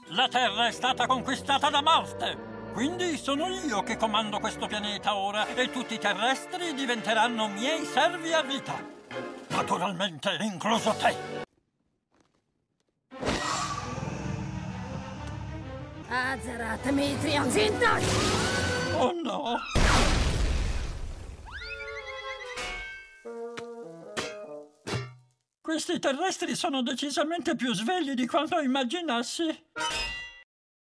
La Terra è stata conquistata da Marte. Quindi sono io che comando questo pianeta ora e tutti i terrestri diventeranno miei servi a vita. Naturalmente, incluso te. Azerat Mitrion Zintas! Oh no! Questi terrestri sono decisamente più svegli di quanto immaginassi.